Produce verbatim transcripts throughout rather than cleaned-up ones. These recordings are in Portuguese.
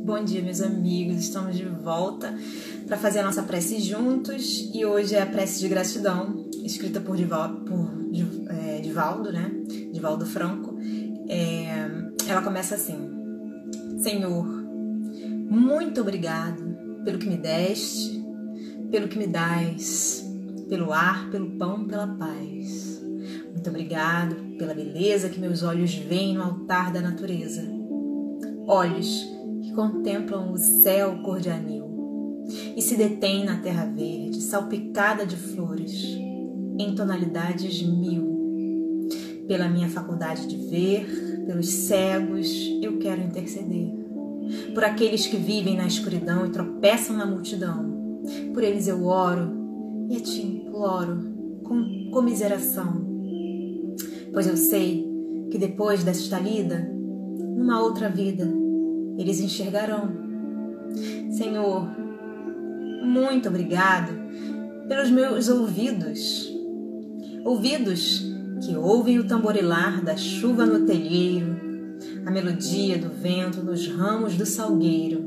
Bom dia, meus amigos, estamos de volta para fazer a nossa prece juntos e hoje é a prece de gratidão, escrita por, Dival, por é, Divaldo, né? Divaldo Franco. É, ela começa assim: Senhor, muito obrigado pelo que me deste, pelo que me dás, pelo ar, pelo pão, pela paz. Muito obrigado pela beleza que meus olhos veem no altar da natureza. Olhos que contemplam o céu cor de anil e se detêm na terra verde, salpicada de flores, em tonalidades mil. Pela minha faculdade de ver, pelos cegos, eu quero interceder. Por aqueles que vivem na escuridão e tropeçam na multidão, por eles eu oro e a ti imploro com comiseração. Pois eu sei que depois desta lida, numa outra vida, eles enxergarão. Senhor, muito obrigado pelos meus ouvidos, ouvidos que ouvem o tamborilar da chuva no telheiro, a melodia do vento nos ramos do salgueiro,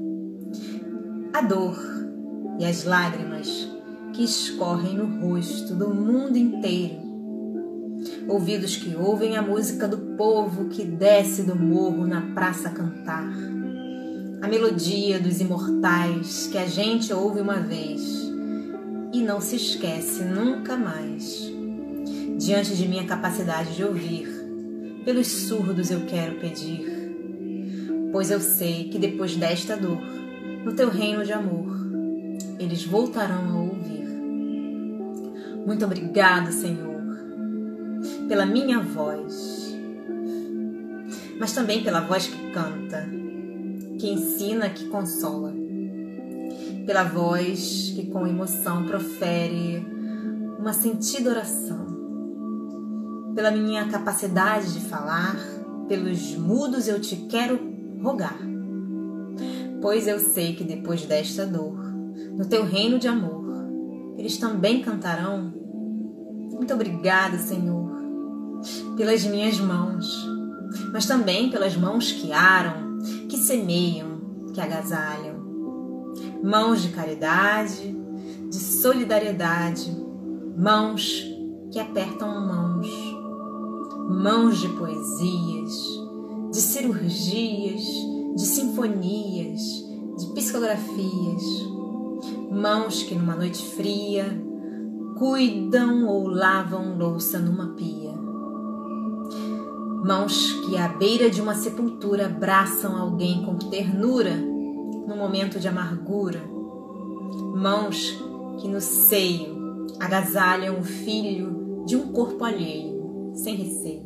a dor e as lágrimas que escorrem no rosto do mundo inteiro. Ouvidos que ouvem a música do povo que desce do morro na praça a cantar, a melodia dos imortais que a gente ouve uma vez e não se esquece nunca mais. Diante de minha capacidade de ouvir, pelos surdos eu quero pedir, pois eu sei que depois desta dor, no teu reino de amor, eles voltarão a ouvir. Muito obrigado, Senhor, pela minha voz, mas também pela voz que canta, que ensina, que consola, pela voz que com emoção profere uma sentida oração, pela minha capacidade de falar, pelos mudos eu te quero rogar, pois eu sei que depois desta dor, no teu reino de amor, eles também cantarão. Muito obrigada, Senhor, pelas minhas mãos, mas também pelas mãos que aram, que semeiam, que agasalham. Mãos de caridade, de solidariedade, mãos que apertam mãos, mãos de poesias, de cirurgias, de sinfonias, de psicografias, mãos que numa noite fria cuidam ou lavam louça numa pia. Mãos que à beira de uma sepultura abraçam alguém com ternura no momento de amargura. Mãos que no seio agasalham o filho de um corpo alheio, sem receio.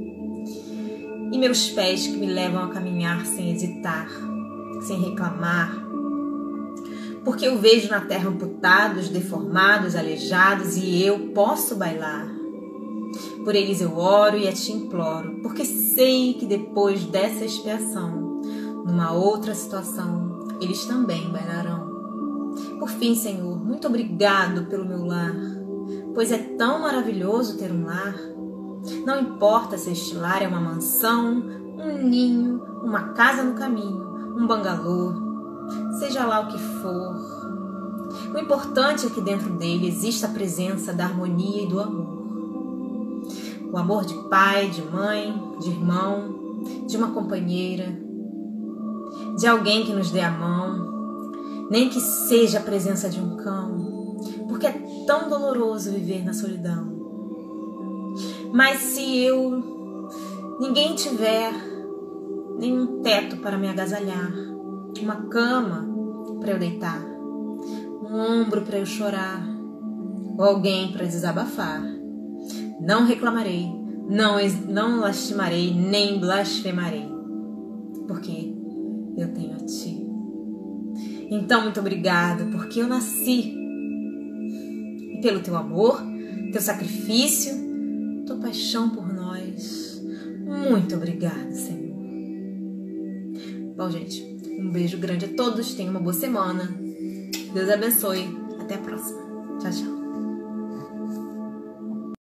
E meus pés que me levam a caminhar sem hesitar, sem reclamar, porque eu vejo na terra amputados, deformados, aleijados e eu posso bailar. Por eles eu oro e a ti imploro, porque sei que depois dessa expiação, numa outra situação, eles também bailarão. Por fim, Senhor, muito obrigado pelo meu lar, pois é tão maravilhoso ter um lar. Não importa se este lar é uma mansão, um ninho, uma casa no caminho, um bangalô, seja lá o que for. O importante é que dentro dele exista a presença da harmonia e do amor. O amor de pai, de mãe, de irmão, de uma companheira, de alguém que nos dê a mão, nem que seja a presença de um cão, porque é tão doloroso viver na solidão. Mas se eu, ninguém tiver nenhum teto para me agasalhar, uma cama para eu deitar, um ombro para eu chorar, ou alguém para desabafar, não reclamarei, não, não lastimarei, nem blasfemarei, porque eu tenho a ti. Então, muito obrigado, porque eu nasci. E pelo teu amor, teu sacrifício, tua paixão por nós. Muito obrigado, Senhor. Bom, gente, um beijo grande a todos, tenham uma boa semana. Deus abençoe. Até a próxima. Tchau, tchau.